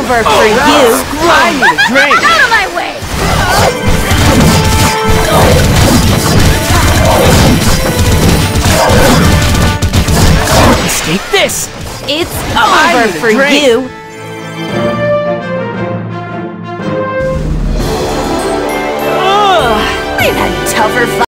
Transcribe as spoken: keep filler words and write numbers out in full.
over for you. I need a drink. Out of my way! Escape this. It's I over need a for drink. you. Ugh. We've had tougher